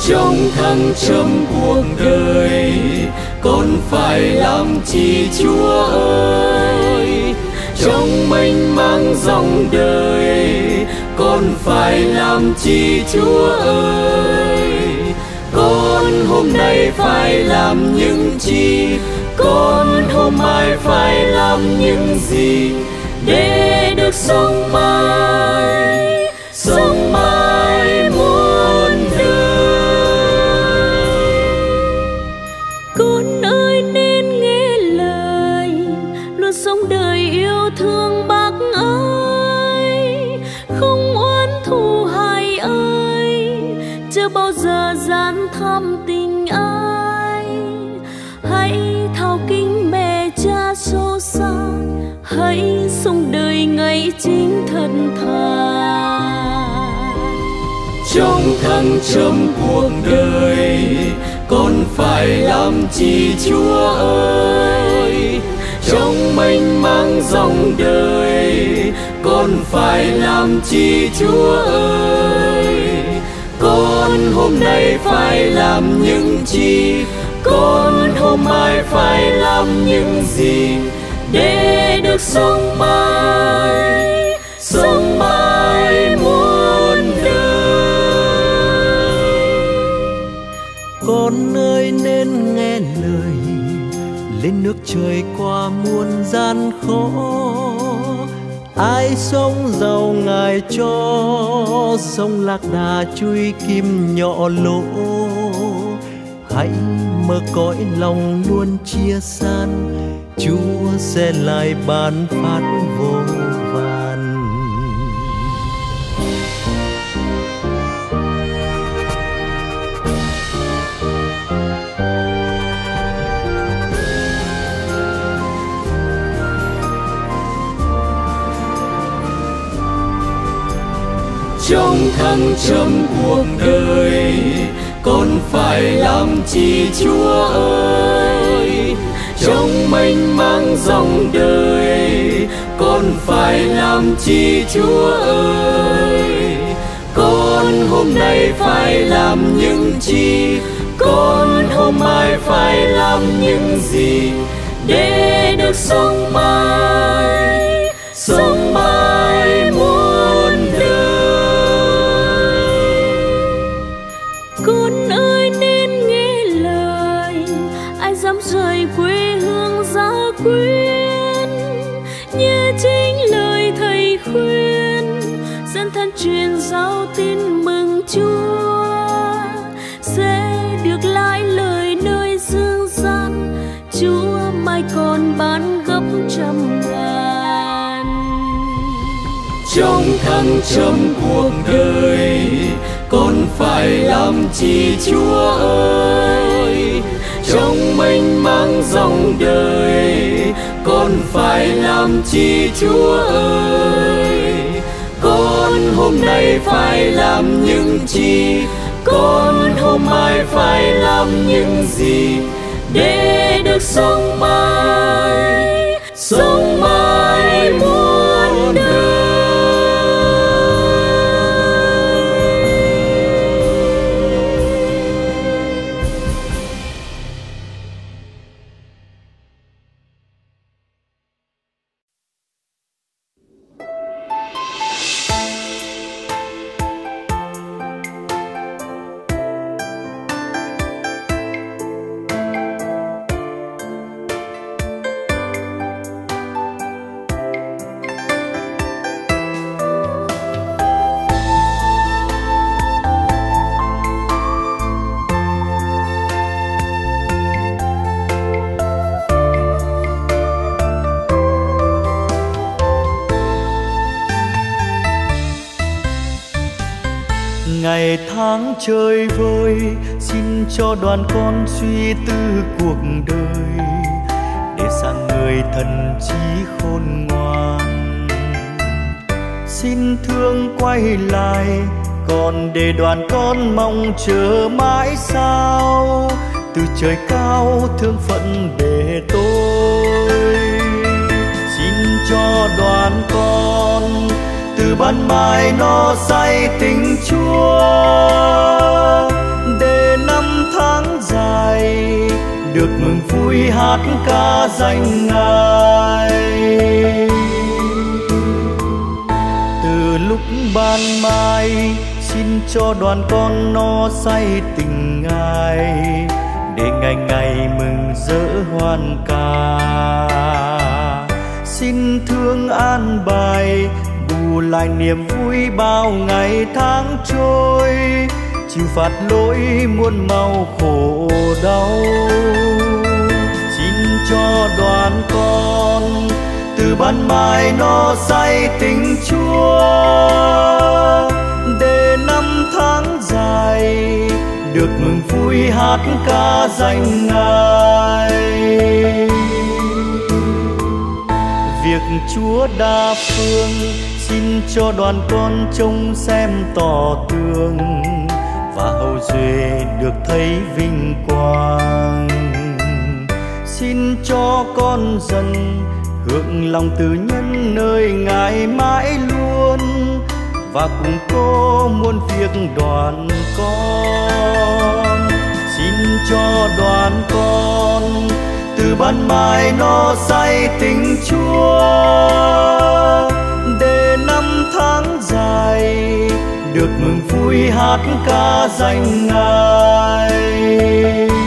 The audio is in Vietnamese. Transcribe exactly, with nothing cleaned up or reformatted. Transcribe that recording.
Trong thăng trầm cuộc đời con phải làm chi Chúa ơi? Trong mênh mang dòng đời con phải làm chi Chúa ơi? Con hôm nay phải làm những chi? Con hôm mai phải làm những gì để được sống mãi, sống mãi muôn đời? Con ơi nên nghe lời, luôn sống đời yêu thương bác ơi, không oán thù hại ơi, chưa bao giờ gian thăm tình ai. Hãy thao kính mẹ cha sâu xa, hãy sống đời ngày chính thần thà. Trong thăng trầm cuộc đời con phải làm chi Chúa ơi? Trong mênh mang dòng đời con phải làm chi Chúa ơi? Con hôm nay phải làm những chi? Con hôm mai phải làm những gì để được sống mãi, sống mãi muôn đời? Con ơi nên nghe lời, lên nước trời qua muôn gian khó. Ai sống giàu Ngài cho, sông Lạc Đà chui kim nhỏ lỗ. Hãy mơ cõi lòng luôn chia san, Chúa sẽ lại ban phát vô vàn. Trong thăng trầm cuộc đời con phải làm chi Chúa ơi? Trong mênh mang dòng đời con phải làm chi Chúa ơi? Con hôm nay phải làm những chi? Con hôm mai phải làm những gì để được sống mãi, sống mãi muôn đời? Con ơi nên nghe lời, ai dám rời quê hương gia quyến, như chính lời thầy khuyên, dẫn thân truyền giao tin mừng Chúa, sẽ được lãi lời nơi dương gian. Chúa mai còn bán gấp trăm ngàn. Trong thăng trầm cuộc đời con phải làm chi Chúa ơi? Trong mênh mang dòng đời con phải làm chi Chúa ơi? Con hôm nay phải làm những chi? Con hôm mai phải làm những gì để được sống mãi, sống mãi muôn đời? Ngày tháng chơi vơi, xin cho đoàn con suy tư cuộc đời, để sang người thần trí khôn ngoan. Xin thương quay lại, còn để đoàn con mong chờ mãi sao, từ trời cao thương phận để tôi. Xin cho đoàn con từ ban mai nó say tình Chúa, để năm tháng dài được mừng vui hát ca danh Ngài. Từ lúc ban mai xin cho đoàn con no say tình Ngài, để ngày ngày mừng rỡ hoan ca. Xin thương an bài bù lại niềm vui bao ngày tháng trôi, chịu phạt lỗi muôn màu khổ đau. Xin cho đoàn con từ ban mai no say tình Chúa, để năm tháng dài được mừng vui hát ca danh Ngài. Việc Chúa đa phương xin cho đoàn con trông xem tỏ tường, và hậu duệ được thấy vinh quang. Xin cho con dân hưởng lòng từ nhân nơi Ngài mãi luôn, và cùng cố muôn việc đoàn con. Xin cho đoàn con từ ban mai no say tình Chúa, để năm tháng dài được mừng vui hát ca danh Ngài.